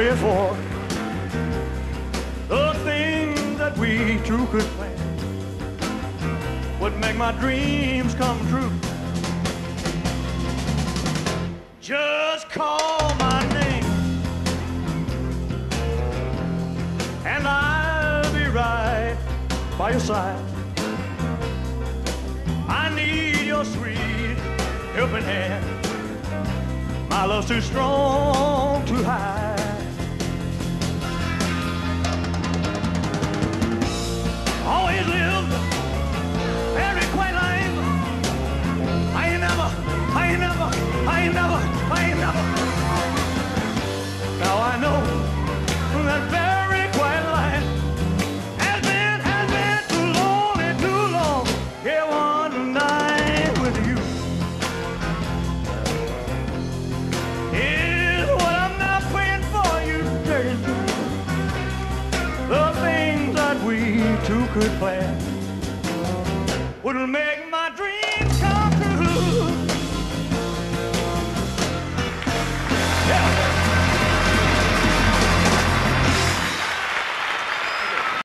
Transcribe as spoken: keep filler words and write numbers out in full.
pray for. The things that we two could plan would make my dreams come true. Just call my name and I'll be right by your side. I need your sweet helping hand. My love's too strong to hide. Always lived very quaint life. I ain't never, I ain't never, I ain't never, I ain't never. Now I know that very quiet life has been, has been too lonely, too long. Yeah, one night with you is what I'm now praying for you today. The things that we two could plan would make my